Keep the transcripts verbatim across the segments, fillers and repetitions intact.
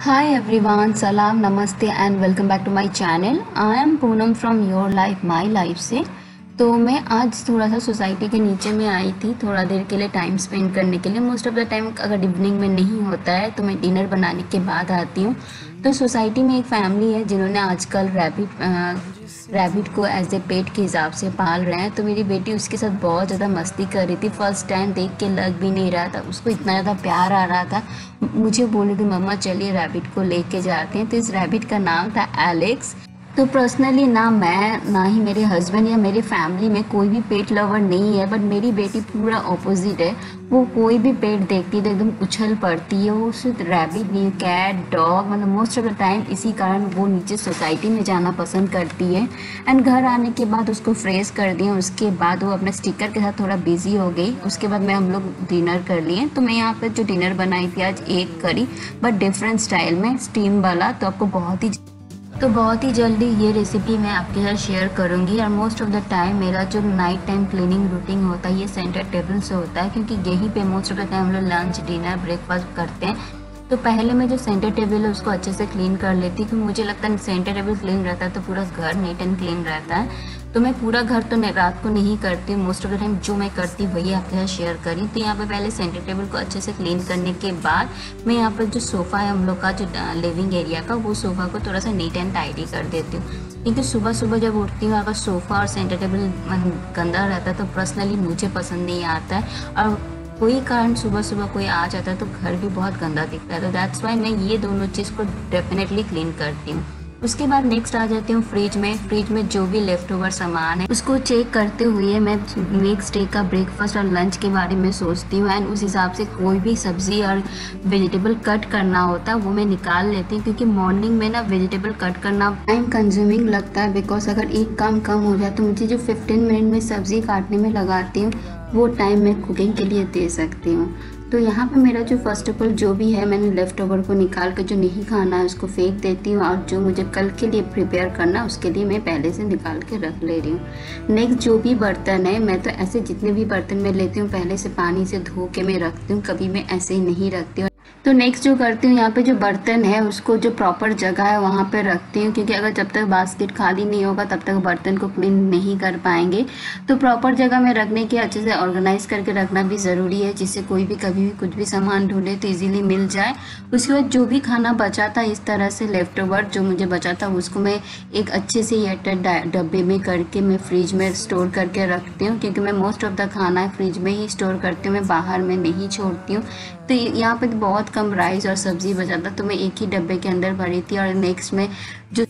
Hi everyone, salam, namaste and welcome back to my channel. I am Poonam from your life my life से। तो मैं आज थोड़ा सा सोसाइटी के नीचे में आई थी थोड़ा देर के लिए टाइम स्पेंड करने के लिए। मोस्ट ऑफ द टाइम अगर इवनिंग में नहीं होता है तो मैं डिनर बनाने के बाद आती हूँ। तो सोसाइटी में एक फैमिली है जिन्होंने आजकल रैबिट रैबिट को एज ए पेट के हिसाब से पाल रहे हैं। तो मेरी बेटी उसके साथ बहुत ज़्यादा मस्ती कर रही थी। फर्स्ट टाइम देख के लग भी नहीं रहा था, उसको इतना ज़्यादा प्यार आ रहा था। मुझे बोली थी मम्मा चलिए रैबिट को लेके जाते हैं। तो इस रैबिट का नाम था एलेक्स। तो पर्सनली ना मैं ना ही मेरे हस्बैंड या मेरी फैमिली में कोई भी पेट लवर नहीं है, बट मेरी बेटी पूरा ऑपोजिट है। वो कोई भी पेट देखती है तो एकदम उछल पड़ती है। वो सिर्फ रैबिट नहीं, कैट, डॉग, मतलब मोस्ट ऑफ द टाइम इसी कारण वो नीचे सोसाइटी में जाना पसंद करती है। एंड घर आने के बाद उसको फ्रेश कर दिया, उसके बाद वो अपने स्टिकर के साथ थोड़ा बिजी हो गई। उसके बाद मैं हम लोग डिनर कर लिए। तो मैं यहाँ पर जो डिनर बनाई थी आज एक करी, बट डिफरेंट स्टाइल में, स्टीम वाला। तो आपको बहुत ही तो बहुत ही जल्दी ये रेसिपी मैं आपके साथ शेयर करूंगी। और मोस्ट ऑफ द टाइम मेरा जो नाइट टाइम क्लीनिंग रूटीन होता है ये सेंटर टेबल से होता है, क्योंकि यहीं पे मोस्ट ऑफ द टाइम हम लोग लंच, डिनर, ब्रेकफास्ट करते हैं। तो पहले मैं जो सेंटर टेबल है उसको अच्छे से क्लीन कर लेती, क्योंकि मुझे लगता है सेंटर टेबल क्लीन रहता है तो पूरा घर नीट एंड क्लीन रहता है। तो मैं पूरा घर तो रात को नहीं करती, मोस्ट ऑफ द टाइम जो मैं करती वही आपके साथ शेयर करी। तो यहाँ पे पहले सेंटर टेबल को अच्छे से क्लीन करने के बाद मैं यहाँ पर जो सोफ़ा है हम लोग का, जो लिविंग एरिया का, वो सोफ़ा को थोड़ा सा नीट एंड टाइडी कर देती हूँ। क्योंकि सुबह सुबह जब उठती हूँ अगर सोफ़ा और सेंटर टेबल गंदा रहता है तो पर्सनली मुझे पसंद नहीं आता है। और कोई कारण सुबह सुबह कोई आ जाता है तो घर भी बहुत गंदा दिखता है। तो दैट्स वाई मैं ये दोनों चीज़ को डेफिनेटली क्लीन करती हूँ। उसके बाद नेक्स्ट आ जाती हूँ फ्रिज में। फ्रिज में जो भी लेफ्ट ओवर सामान है उसको चेक करते हुए मैं नेक्स्ट डे का ब्रेकफास्ट और लंच के बारे में सोचती हूँ। एंड उस हिसाब से कोई भी सब्जी और वेजिटेबल कट करना होता है वो मैं निकाल लेती हूँ, क्योंकि मॉर्निंग में ना वेजिटेबल कट करना टाइम कंज्यूमिंग लगता है। बिकॉज अगर एक काम कम हो जाए तो मुझे जो फिफ्टीन मिनट में सब्जी काटने में लगाती हूँ वो टाइम मैं कुकिंग के लिए दे सकती हूँ। तो यहाँ पे मेरा जो फर्स्ट ऑफ ऑल जो भी है मैंने लेफ़्ट ओवर को निकाल कर जो नहीं खाना है उसको फेंक देती हूँ, और जो मुझे कल के लिए प्रिपेयर करना है उसके लिए मैं पहले से निकाल के रख ले रही हूँ। नेक्स्ट जो भी बर्तन है, मैं तो ऐसे जितने भी बर्तन मैं लेती हूँ पहले से पानी से धो के मैं रखती हूँ, कभी मैं ऐसे ही नहीं रखती हूँ। तो नेक्स्ट जो करती हूँ यहाँ पे जो बर्तन है उसको जो प्रॉपर जगह है वहाँ पे रखती हूँ, क्योंकि अगर जब तक बास्केट खाली नहीं होगा तब तक बर्तन को क्लीन नहीं कर पाएंगे। तो प्रॉपर जगह में रखने के अच्छे से ऑर्गेनाइज करके रखना भी ज़रूरी है, जिससे कोई भी कभी भी कुछ भी सामान ढूंढे तो इजीली मिल जाए। उसके बाद जो भी खाना बचा था इस तरह से लेफ्ट ओवर जो मुझे बचा था उसको मैं एक अच्छे से एयरटाइट डब्बे में करके मैं फ्रिज में स्टोर करके रखती हूँ, क्योंकि मैं मोस्ट ऑफ द खाना फ्रिज में ही स्टोर करती हूँ, मैं बाहर में नहीं छोड़ती हूँ। तो यहाँ पे बहुत कम राइस और सब्ज़ी बचा था तो मैं एक ही डब्बे के अंदर भरी थी। और नेक्स्ट में जो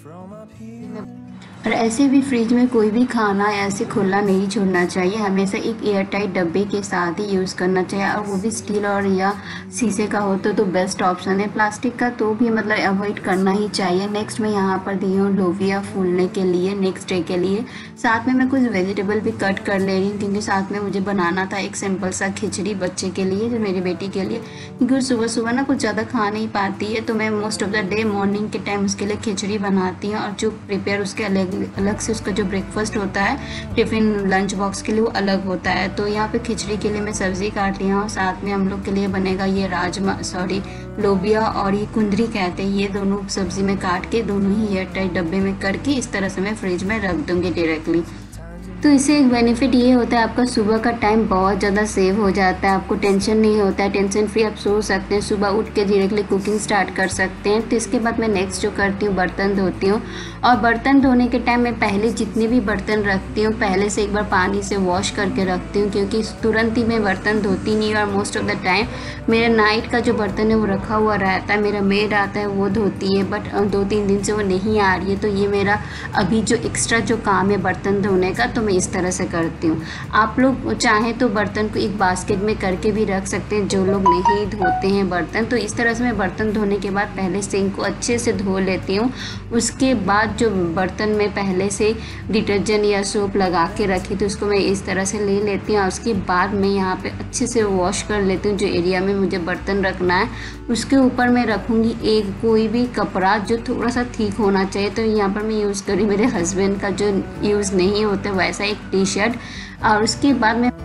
और ऐसे भी फ्रिज में कोई भी खाना ऐसे खुला नहीं छोड़ना चाहिए, हमेशा एक एयर टाइट डब्बे के साथ ही यूज़ करना चाहिए। और वो भी स्टील और या शीशे का हो तो, तो बेस्ट ऑप्शन है। प्लास्टिक का तो भी मतलब अवॉइड करना ही चाहिए। नेक्स्ट मैं यहाँ पर दी हूँ लोबिया फूलने के लिए नेक्स्ट डे के लिए। साथ में मैं कुछ वेजिटेबल भी कट कर ले रही हूँ, क्योंकि साथ में मुझे बनाना था एक सिंपल सा खिचड़ी बच्चे के लिए, जो मेरी बेटी के लिए, क्योंकि सुबह सुबह ना कुछ ज़्यादा खा नहीं पाती है। तो मैं most of the day morning के टाइम उसके लिए खिचड़ी बनाती हूँ, और जो प्रिपेयर उसके अलग अलग से उसका जो ब्रेकफास्ट होता है टिफ़िन लंच बॉक्स के लिए वो अलग होता है। तो यहाँ पे खिचड़ी के लिए मैं सब्ज़ी काट लिया हूँ। साथ में हम लोग के लिए बनेगा ये राजमा सॉरी लोबिया और ये कुंदरी कहते हैं, ये दोनों सब्ज़ी में काट के दोनों ही एयर टाइट डब्बे में करके इस तरह से मैं फ्रिज में रख दूँगी डायरेक्टली। तो इससे एक बेनिफिट ये होता है आपका सुबह का टाइम बहुत ज़्यादा सेव हो जाता है, आपको टेंशन नहीं होता है, टेंशन फ्री आप सो सकते हैं, सुबह उठ के डायरेक्टली कुकिंग स्टार्ट कर सकते हैं। तो इसके बाद मैं नेक्स्ट जो करती हूँ बर्तन धोती हूँ। और बर्तन धोने के टाइम मैं पहले जितने भी बर्तन रखती हूँ पहले से एक बार पानी से वॉश करके रखती हूँ, क्योंकि तुरंत ही मैं बर्तन धोती नहीं। और मोस्ट ऑफ द टाइम मेरा नाइट का जो बर्तन है वो रखा हुआ रहता है, मेरा मेड आता है वो धोती है, बट दो तीन दिन से वो नहीं आ रही है। तो ये मेरा अभी जो एक्स्ट्रा जो काम है बर्तन धोने का, तो मैं इस तरह से करती हूँ। आप लोग चाहें तो बर्तन को एक बास्केट में करके भी रख सकते हैं, जो लोग नहीं धोते हैं बर्तन। तो इस तरह से मैं बर्तन धोने के बाद पहले सिंक को अच्छे से धो लेती हूँ। उसके बाद जो बर्तन में पहले से डिटर्जेंट या सोप लगा के रखी तो उसको मैं इस तरह से ले लेती हूँ। और उसके बाद मैं यहाँ पे अच्छे से वॉश कर लेती हूँ। जो एरिया में मुझे बर्तन रखना है उसके ऊपर मैं रखूँगी एक कोई भी कपड़ा जो थोड़ा सा ठीक होना चाहिए। तो यहाँ पर मैं यूज़ करी मेरे हस्बैंड का जो यूज़ नहीं होता वैसा एक टी शर्ट। और उसके बाद मैं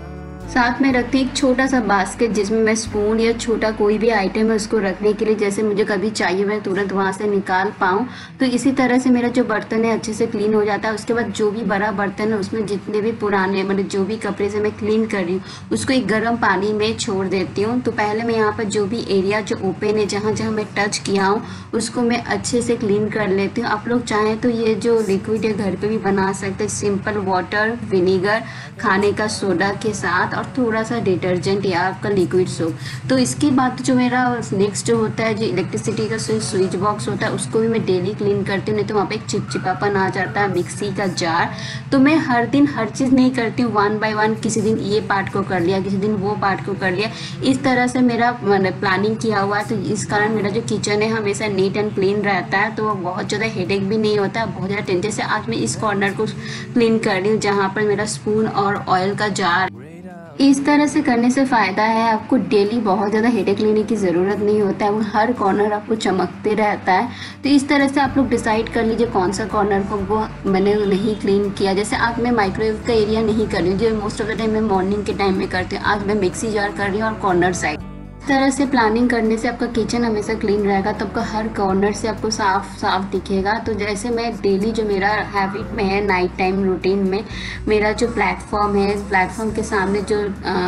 साथ में रखती हूँ एक छोटा सा बास्केट जिसमें मैं स्पून या छोटा कोई भी आइटम है उसको रखने के लिए, जैसे मुझे कभी चाहिए मैं तुरंत वहाँ से निकाल पाऊँ। तो इसी तरह से मेरा जो बर्तन है अच्छे से क्लीन हो जाता है। उसके बाद जो भी बड़ा बर्तन है उसमें जितने भी पुराने मतलब जो भी कपड़े से मैं क्लीन कर रही हूँ उसको एक गर्म पानी में छोड़ देती हूँ। तो पहले मैं यहाँ पर जो भी एरिया जो ओपन है जहाँ जहाँ मैं टच किया हूँ उसको मैं अच्छे से क्लीन कर लेती हूँ। आप लोग चाहें तो ये जो लिक्विड है घर पे भी बना सकते हैं, सिंपल वाटर, विनीगर, खाने का सोडा के साथ और थोड़ा सा डिटर्जेंट या आपका लिक्विड सोप। तो इसके बाद जो मेरा नेक्स्ट जो होता है जो इलेक्ट्रिसिटी का स्विच बॉक्स होता है उसको भी मैं डेली क्लीन करती हूँ, नहीं तो वहाँ पे एक चिपचिपापन आ जाता है। मिक्सी का जार, तो मैं हर दिन हर चीज़ नहीं करती हूँ, वन बाय वन, किसी दिन ये पार्ट को कर लिया, किसी दिन वो पार्ट को कर लिया, इस तरह से मेरा प्लानिंग किया हुआ है। तो इस कारण मेरा जो किचन है हमेशा नीट एंड क्लीन रहता है, तो बहुत ज़्यादा हेडेक भी नहीं होता है, बहुत ज़्यादा टेंशन से। आज मैं इस कॉर्नर को क्लीन कर रही हूँ जहाँ पर मेरा स्पून और ऑयल का जार। इस तरह से करने से फ़ायदा है आपको डेली बहुत ज़्यादा हेडेक लेने की ज़रूरत नहीं होता है, वो हर कॉर्नर आपको चमकते रहता है। तो इस तरह से आप लोग डिसाइड कर लीजिए कौन सा कॉर्नर को वो मैंने नहीं क्लीन किया। जैसे आज मैं माइक्रोवेव का एरिया नहीं कर रही हूँ, जो मोस्ट ऑफ द टाइम मैं मॉर्निंग के टाइम में करती हूँ, आज मैं मिक्सी जार कर रही हूँ और कॉर्नर साइड। इस तरह से प्लानिंग करने से आपका किचन हमेशा क्लीन रहेगा, तो आपका हर कॉर्नर से आपको साफ साफ दिखेगा। तो जैसे मैं डेली जो मेरा हैबिट में है नाइट टाइम रूटीन में, मेरा जो प्लेटफॉर्म है, प्लेटफॉर्म के सामने जो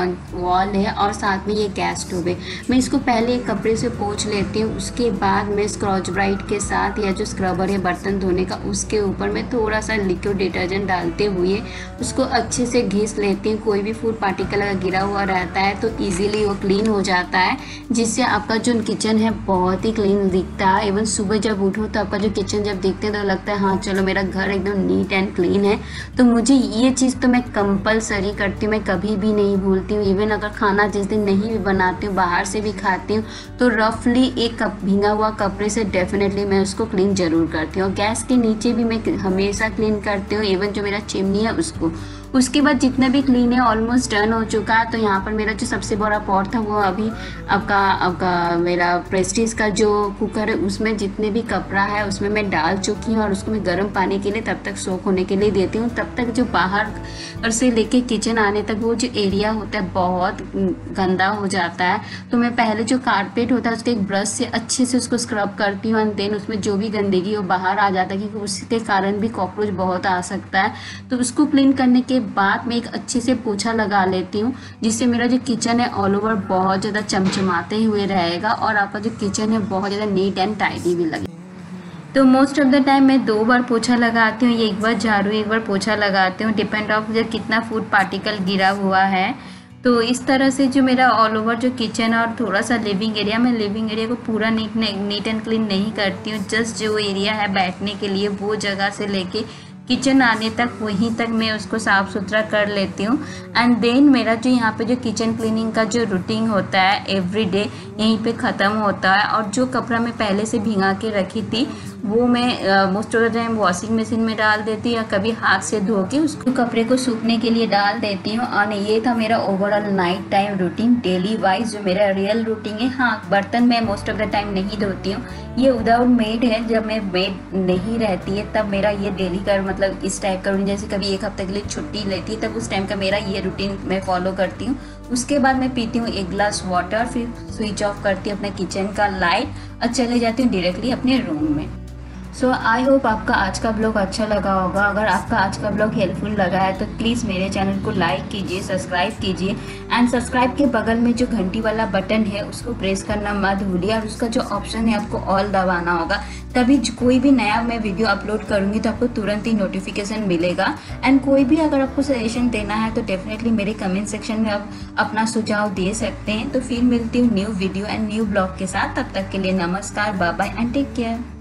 वॉल है और साथ में ये गैस स्टोव है, मैं इसको पहले एक कपड़े से पोंछ लेती हूँ। उसके बाद मैं स्क्रॉच ब्राइट के साथ या जो स्क्रबर है बर्तन धोने का उसके ऊपर मैं थोड़ा सा लिक्विड डिटर्जेंट डालते हुए उसको अच्छे से घिस लेती हूँ। कोई भी फूड पार्टिकल अगर गिरा हुआ रहता है तो ईजिली वो क्लीन हो जाता है, जिससे आपका जो किचन है बहुत ही क्लीन दिखता है। इवन सुबह जब उठो तो आपका जो किचन जब देखते हैं तो लगता है हाँ चलो मेरा घर एकदम नीट एंड क्लीन है। तो मुझे ये चीज़ तो मैं कंपलसरी करती हूँ, मैं कभी भी नहीं भूलती हूँ। इवन अगर खाना जिस दिन नहीं भी बनाती हूँ, बाहर से भी खाती हूँ, तो रफली एक कप भींगा हुआ कपड़े से डेफिनेटली मैं उसको क्लीन ज़रूर करती हूँ। गैस के नीचे भी मैं हमेशा क्लीन करती हूँ, इवन जो मेरा चिमनी है उसको। उसके बाद जितना भी क्लीन है ऑलमोस्ट डन हो चुका है। तो यहाँ पर मेरा जो सबसे बड़ा पॉट था वो अभी आपका आपका मेरा प्रेस्टीज का जो कुकर है उसमें जितने भी कपड़ा है उसमें मैं डाल चुकी हूँ और उसको मैं गर्म पानी के लिए तब तक सोख होने के लिए देती हूँ। तब तक जो बाहर से लेके किचन आने तक वो जो एरिया होता है बहुत गंदा हो जाता है। तो मैं पहले जो कारपेट होता है उसके एक ब्रश से अच्छे से उसको स्क्रब करती हूँ एंड देन उसमें जो भी गंदगी वो बाहर आ जाता है, क्योंकि उसके कारण भी कॉकरोच बहुत आ सकता है। तो उसको क्लीन करने के बाद मैं एक अच्छे से पोछा लगा लेती हूँ, जिससे मेरा जो किचन है ऑल ओवर बहुत ज़्यादा चमचमाते हुए रहेगा और आपका जो किचन है बहुत ज़्यादा नीट एंड टाइडी भी लगे। तो मोस्ट ऑफ द टाइम मैं दो बार पोछा लगाती हूँ, एक बार झाड़ू एक बार पोछा लगाती हूँ, डिपेंड ऑफ जो कितना फूड पार्टिकल गिरा हुआ है। तो इस तरह से जो मेरा ऑल ओवर जो किचन और थोड़ा सा लिविंग एरिया, मैं लिविंग एरिया को पूरा नीट नीट एंड क्लीन नहीं करती हूँ, जस्ट जो एरिया है बैठने के लिए वो जगह से लेके किचन आने तक वहीं तक मैं उसको साफ़ सुथरा कर लेती हूँ। एंड देन मेरा जो यहाँ पे जो किचन क्लीनिंग का जो रूटीन होता है एवरी डे यहीं पे ख़त्म होता है। और जो कपड़ा मैं पहले से भिंगा के रखी थी वो मैं most of the time washing machine में डाल देती हूँ या कभी हाथ से धो के उसको कपड़े को सूखने के लिए डाल देती हूँ। और ये था मेरा overall night time routine daily wise जो मेरा रियल रूटीन है। हाँ, बर्तन मैं मोस्ट ऑफ द टाइम नहीं धोती हूँ, ये विदाउट मेड है। जब मैं मेड नहीं रहती है तब मेरा ये डेली का मतलब इस टाइप का रूटीन, जैसे कभी एक हफ्ते के लिए छुट्टी लेती है तब उस टाइम का मेरा ये रूटीन मैं फॉलो करती हूँ। उसके बाद मैं पीती हूँ एक ग्लास वाटर, फिर स्विच ऑफ करती हूँ अपने किचन का लाइट और चले जाती हूँ डायरेक्टली अपने रूम में। सो आई होप आपका आज का ब्लॉग अच्छा लगा होगा। अगर आपका आज का ब्लॉग हेल्पफुल लगा है तो प्लीज़ मेरे चैनल को लाइक कीजिए, सब्सक्राइब कीजिए एंड सब्सक्राइब के बगल में जो घंटी वाला बटन है उसको प्रेस करना मत भूलिए और उसका जो ऑप्शन है आपको ऑल दबाना होगा, तभी कोई भी नया मैं वीडियो अपलोड करूँगी तो आपको तुरंत ही नोटिफिकेशन मिलेगा। एंड कोई भी अगर आपको सजेशन देना है तो डेफिनेटली मेरे कमेंट सेक्शन में आप अपना सुझाव दे सकते हैं। तो फिर मिलती हूँ new video and new blog के साथ, तब तक के लिए नमस्कार, bye bye and take care.